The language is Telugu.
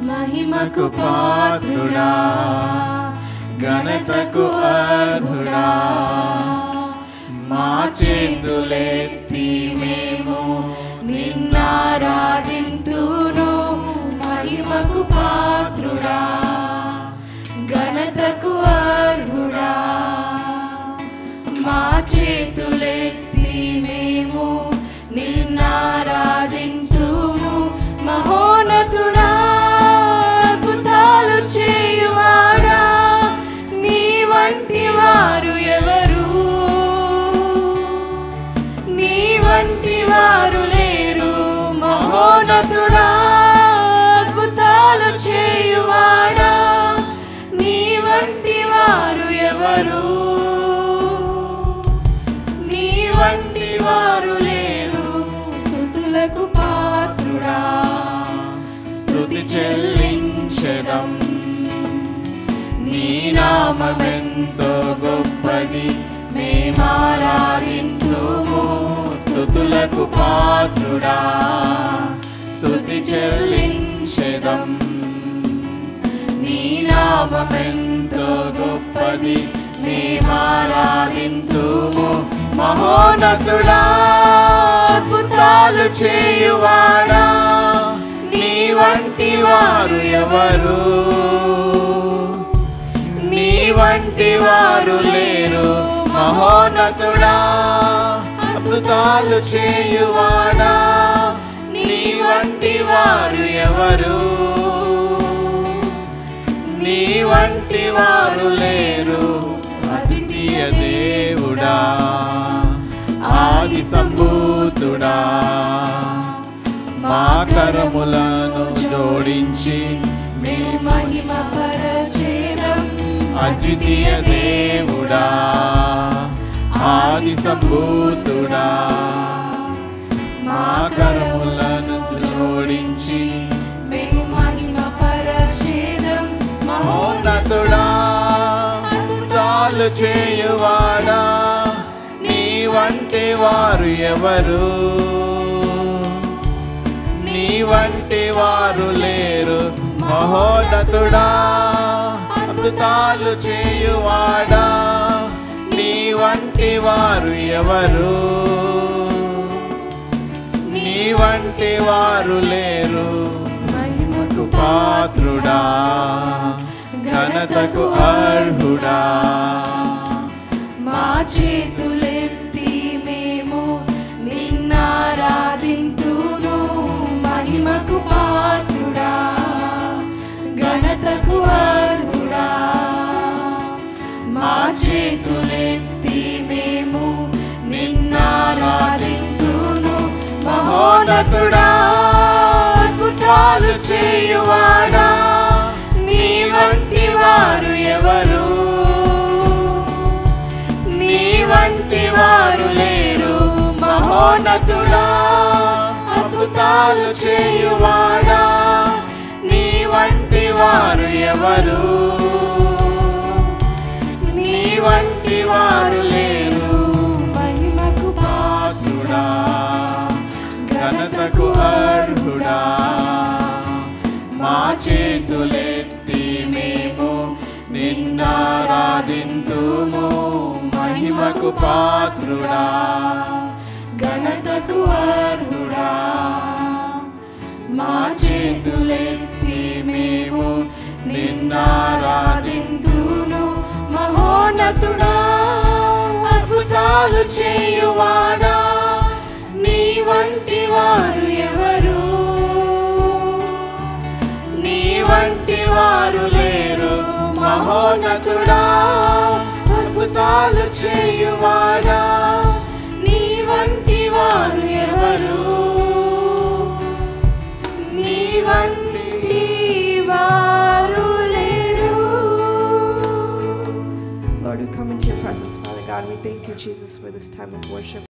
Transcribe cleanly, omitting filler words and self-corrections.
మహిమకు పాత్రుడా, ఘనతకు అర్హుడా. మా చేతులెత్తి మేము నిన్నారాధింతును. మహిమకు పాత్రుడా, ఘనతకు అర్హుడా. మా చేతులెత్తి మేము నిన్నారాధింతుము. మహోన్నతుడా, అద్భుతాలు చేయువాడా, నీ వంటి వారు ఎవరు? నీ వంటి వారు లేరు. మహోన్నతుడా, అద్భుతాలు చేయువాడా, నీ వంటి వారు ఎవరు? నీ వంటి వారు లేరు. స్తుతులకు పాత్రుడా, స్తుతి చెల్లించెదం. నీ నామమెంతో గొప్పది, మేమారాధింతుము. స్తుతులకు పాత్రుడా, స్తుతి చెల్లించెదం. నీ నామమెంతో గొప్పది, మేమారాధింతుము. మహోన్నతుడా, అద్భుతాలు చేయువాడా, నీ వంటి వారు ఎవరు? నీ వంటి వారు లేరు. మహోన్నతుడా, అద్భుతాలు చేయువాడా, నీ వంటి వారు ఎవరు? నీ వంటి వారు లేరు. అద్వితీయ దేవుడా, ఆది సంభూతుడా, మా కరములను జోడించి మే మహిమ పరచేదం. అద్వితీయ దేవుడా, ఆది సంభూతుడా, మా కరములను జోడించి మే మహిమ పరచేదం. మహోన్నతుడా, అద్భుతాలు చేయువాడా, నీ వంటి వారు ఎవరు? నీ వంటి వారు లేరు. మహోన్నతుడా, అద్భుతాలు చేయువాడా, నీ వంటి వారు ఎవరు? నీ వంటి వారు లేరు. మహిమకు పాత్రుడా, ఘనతకు అర్హుడా. మా చేతులెత్తి మేము నిన్నారాధింతును. మహిమకు పాత్రుడా, ఘనతకు అర్హుడా. మా చేతులెత్తి మేము నిన్నారాధింతును. మహోన్నతుడా, అద్భుతాలు చేయువాడా, నీ వంటి వారు ఎవరు? నీ వంటి వారు లేరు. మహోన్నతుడా, అద్భుతాలు చేయువాడా, నీ వంటి వారు ఎవరు? నీ వంటి వారు లేరు. మహిమకు పాత్రుడా, ఘనతకు అర్హుడా. మా చేతులెత్తి మేము నిన్నారాధింతుము. మహిమకు పాత్రుడా, ఘనతకు అర్హుడా. మా చేతులెత్తి మేము నిన్నారాధింతును. మహోన్నతుడా, అద్భుతాలు చేయువాడా, నీ వంటి వారు ఎవరు? నీ వంటి వారు లేరు. మహోన్నతుడా, అద్భుతాలు చేయువాడా, నీ వంటి వారు ఎవరు? నీ వంటి వారు లేరు. Lord, we come into your presence, Father God. We thank you, Jesus, for this time of worship.